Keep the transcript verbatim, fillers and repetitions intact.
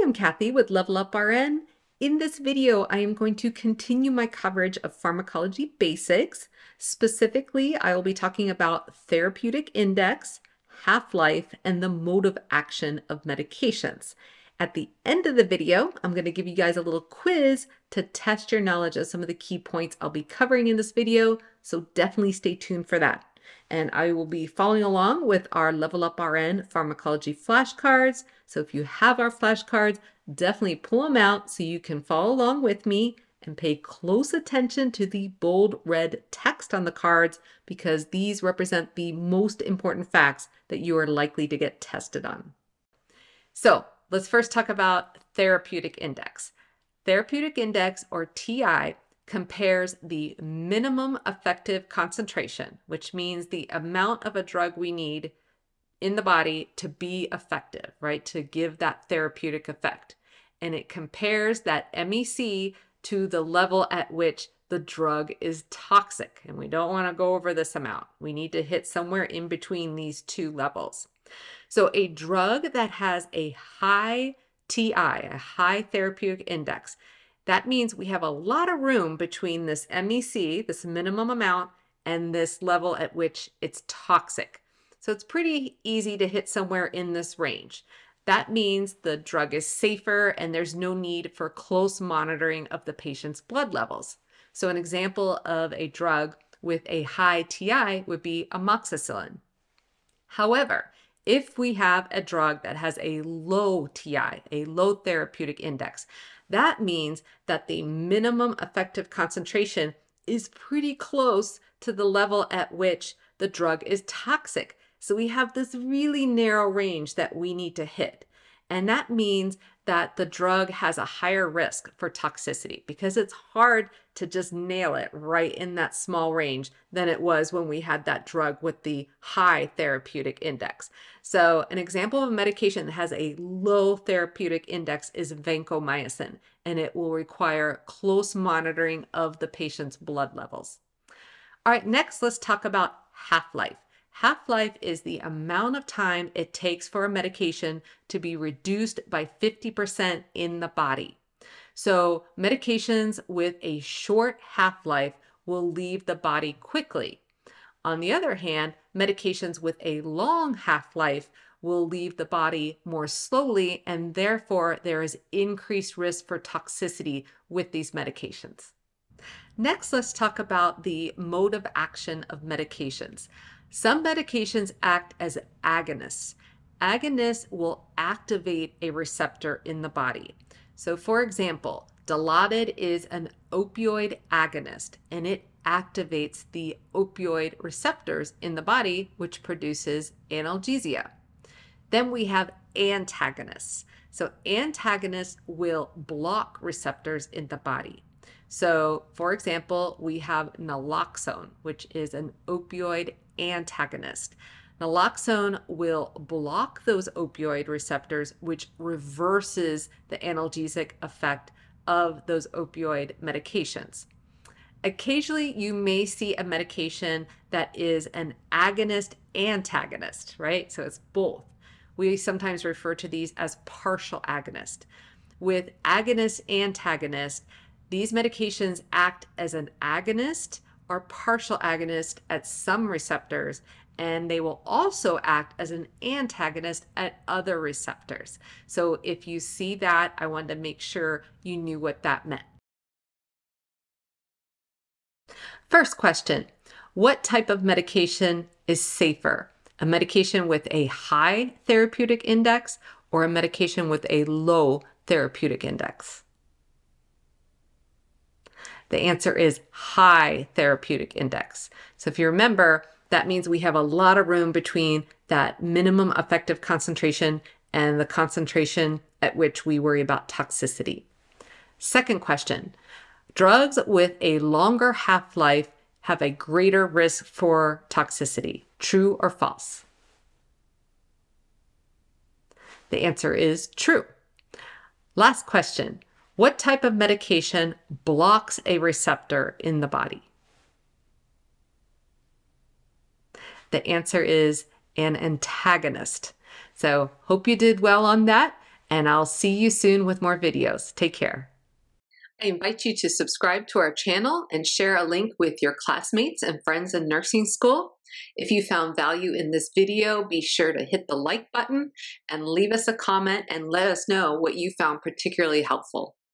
I'm Cathy with Level Up R N. In this video, I am going to continue my coverage of pharmacology basics. Specifically, I will be talking about therapeutic index, half-life, and the mode of action of medications. At the end of the video, I'm going to give you guys a little quiz to test your knowledge of some of the key points I'll be covering in this video, so definitely stay tuned for that. And I will be following along with our Level Up R N pharmacology flashcards. So if you have our flashcards, definitely pull them out so you can follow along with me and pay close attention to the bold red text on the cards, because these represent the most important facts that you are likely to get tested on. So let's first talk about therapeutic index. Therapeutic index, or T I, compares the minimum effective concentration, which means the amount of a drug we need in the body to be effective, right? To give that therapeutic effect. And it compares that M E C to the level at which the drug is toxic. And we don't want to go over this amount. We need to hit somewhere in between these two levels. So a drug that has a high T I, a high therapeutic index, that means we have a lot of room between this M E C, this minimum amount, and this level at which it's toxic. So it's pretty easy to hit somewhere in this range. That means the drug is safer and there's no need for close monitoring of the patient's blood levels. So an example of a drug with a high T I would be amoxicillin. However, if we have a drug that has a low T I, a low therapeutic index, that means that the minimum effective concentration is pretty close to the level at which the drug is toxic. So we have this really narrow range that we need to hit. And that means that the drug has a higher risk for toxicity, because it's hard to just nail it right in that small range than it was when we had that drug with the high therapeutic index. So an example of a medication that has a low therapeutic index is vancomycin, and it will require close monitoring of the patient's blood levels. All right, next let's talk about half-life. Half-life is the amount of time it takes for a medication to be reduced by fifty percent in the body. So medications with a short half-life will leave the body quickly. On the other hand, medications with a long half-life will leave the body more slowly, and therefore there is increased risk for toxicity with these medications. Next, let's talk about the mode of action of medications. Some medications act as agonists. Agonists will activate a receptor in the body. So for example, Dilaudid is an opioid agonist, and it activates the opioid receptors in the body, which produces analgesia. Then we have antagonists. So antagonists will block receptors in the body. So for example, we have naloxone, which is an opioid antagonist. Naloxone will block those opioid receptors, which reverses the analgesic effect of those opioid medications. Occasionally, you may see a medication that is an agonist-antagonist, right? So it's both. We sometimes refer to these as partial agonist. With agonist-antagonist, these medications act as an agonist or partial agonist at some receptors, and they will also act as an antagonist at other receptors. So if you see that, I wanted to make sure you knew what that meant. First question, what type of medication is safer? A medication with a high therapeutic index or a medication with a low therapeutic index? The answer is high therapeutic index. So if you remember, that means we have a lot of room between that minimum effective concentration and the concentration at which we worry about toxicity. Second question, drugs with a longer half-life have a greater risk for toxicity. True or false? The answer is true. Last question. What type of medication blocks a receptor in the body? The answer is an antagonist. So hope you did well on that. and I'll see you soon with more videos. Take care. I invite you to subscribe to our channel and share a link with your classmates and friends in nursing school. If you found value in this video, be sure to hit the like button and leave us a comment and let us know what you found particularly helpful.